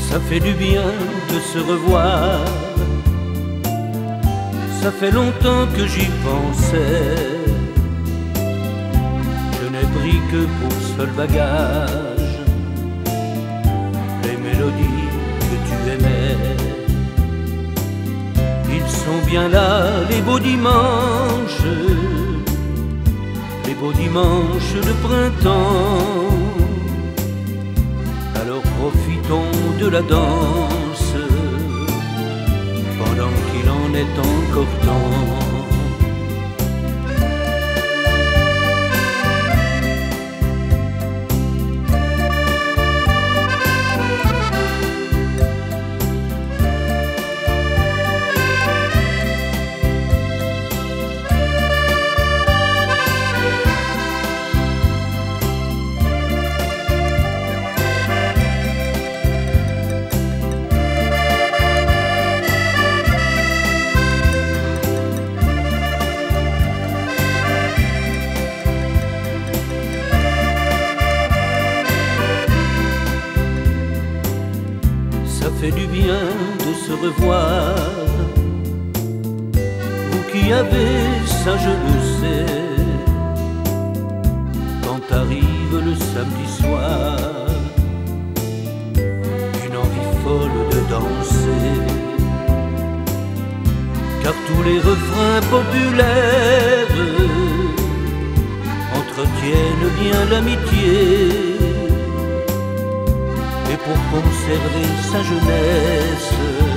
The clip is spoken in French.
Ça fait du bien de se revoir. Ça fait longtemps que j'y pensais. Je n'ai pris que pour seul bagage les mélodies que tu aimais. Ils sont bien là, les beaux dimanches, les beaux dimanches de printemps. Alors profitons de la danse pendant qu'il en est encore temps. Ça fait du bien de se revoir. Vous qui avez ça, je le sais, quand arrive le samedi soir, une envie folle de danser. Car tous les refrains populaires entretiennent bien l'amitié. Et pour conserver sa jeunesse,